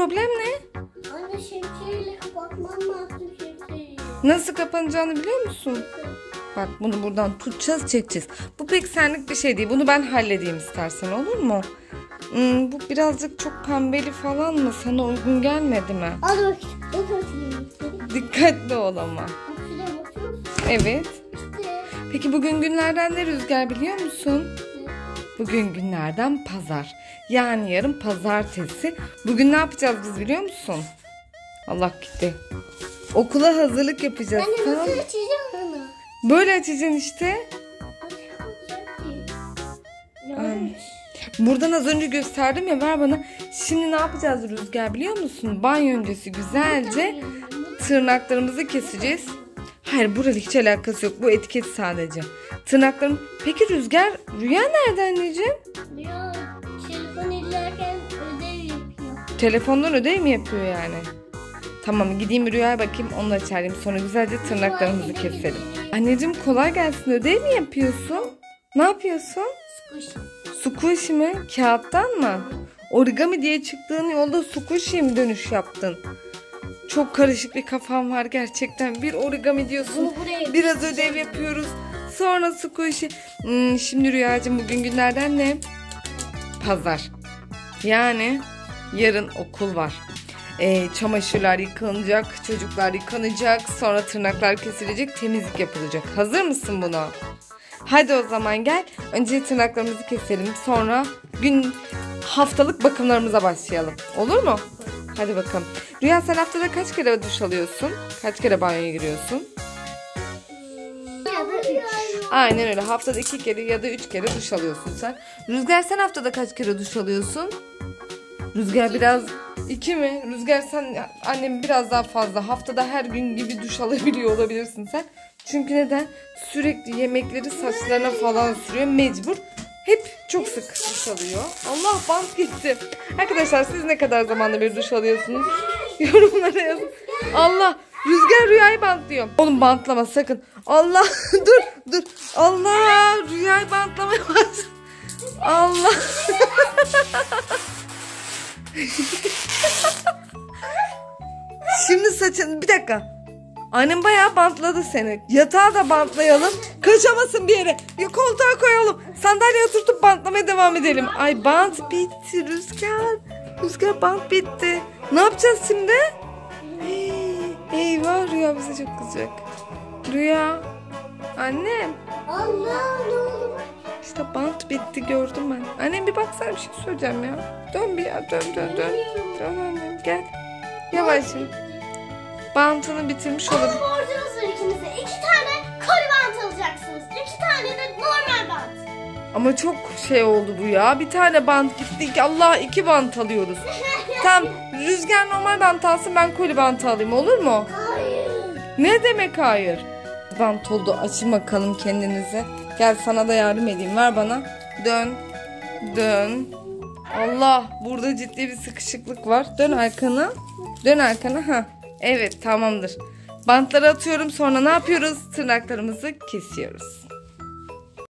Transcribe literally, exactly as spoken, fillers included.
problem ne? Anne şemsiyeyle kapatmam lazım şemsiyeyi. Nasıl kapanacağını biliyor musun? Bak bunu buradan tutacağız, çekeceğiz. Bu pek senlik bir şey değil. Bunu ben halledeyim istersen, olur mu? Hmm, bu birazcık çok pembeli falan mı? Sana uygun gelmedi mi? Al bakayım. Dikkatli ol ama. Evet. Peki bugün günlerden ne Rüzgar biliyor musun? Bugün günlerden pazar. Yani yarın pazartesi. Bugün ne yapacağız biz biliyor musun? Allah gitti. Okula hazırlık yapacağız. Anne tamam. nasıl açacağım onu? Böyle açacaksın işte. Hmm. Buradan az önce gösterdim ya, ver bana. Şimdi ne yapacağız Rüzgar biliyor musun? Banyo öncesi güzelce tırnaklarımızı keseceğiz. Hayır, burada hiç alakası yok. Bu etiket sadece. Tırnaklarım. Peki Rüzgar, Rüya nerede anneciğim? Rüya telefon izlerken ödev yapıyor. Telefondan ödev mi yapıyor yani? Tamam, gideyim Rüya'ya bakayım, onu da çağırayım. Sonra güzelce tırnaklarımızı keselim. Anneciğim kolay gelsin. Ödev mi yapıyorsun? Ne yapıyorsun? Squishy. Squishy mi? Kağıttan mı? Origami diye çıktığın yolda squishy'ye mi dönüş yaptın? Çok karışık bir kafam var gerçekten. Bir origami diyorsun, biraz ödev yapıyoruz. Sonra squishy. Hmm, şimdi Rüyacığım bugün günlerden ne? Pazar. Yani yarın okul var. Ee, çamaşırlar yıkanacak, çocuklar yıkanacak, sonra tırnaklar kesilecek, temizlik yapılacak. Hazır mısın buna? Hadi o zaman gel. Önce tırnaklarımızı keselim. Sonra gün haftalık bakımlarımıza başlayalım. Olur mu? Hadi bakalım. Rüya, sen haftada kaç kere duş alıyorsun? Kaç kere banyoya giriyorsun? Ya da üç. Aynen öyle. Haftada iki kere ya da üç kere duş alıyorsun sen. Rüzgar, sen haftada kaç kere duş alıyorsun? Rüzgar biraz... İki mi? Rüzgar, sen annem biraz daha fazla. Haftada her gün gibi duş alabiliyor olabilirsin sen. Çünkü neden? Sürekli yemekleri saçlarına falan sürüyor. Mecbur. Hep çok sık duş alıyor. Allah, bant gitti. Arkadaşlar, siz ne kadar zamanda bir duş alıyorsunuz? Yorumlara yazın. Allah, Rüzgar Rüya'yı bantlıyor. Oğlum bantlama sakın. Allah, dur dur. Allah, Rüya'yı bantlamaya başladı. Allah. Şimdi saçın, bir dakika. Annem bayağı bantladı seni. Yatağa da bantlayalım. Kaçamasın bir yere. Ya koltuğa koyalım. Sandalyeye oturtup bantlamaya devam edelim. Ay, bant bitti Rüzgar. Rüzgar, bant bitti. Ne yapacağız şimdi? Hey, eyvah, Rüya bize çok kızacak. Rüya. Annem. Allah, ne oldu? İşte bant bitti, gördüm ben. Annem bir baksana, bir şey söyleyeceğim ya. Dön bir ya, dön dön dön. Dön annem, gel. Yavaş. Bantını bitirmiş olabilir. Ama borcunuz var ikinize. İki tane koyu bant alacaksınız. İki tane de normal bant. Ama çok şey oldu bu ya. Bir tane bant gitti. Allah, iki bant alıyoruz. Tamam, Rüzgar normal bant alsın, ben koli bant alayım, olur mu? Hayır. Ne demek hayır? Bant oldu, açın bakalım kendinize. Gel, sana da yardım edeyim, ver bana. Dön. Dön. Allah, burada ciddi bir sıkışıklık var. Dön arkana. Dön arkana. Ha. Evet, tamamdır. Bantları atıyorum, sonra ne yapıyoruz? Tırnaklarımızı kesiyoruz.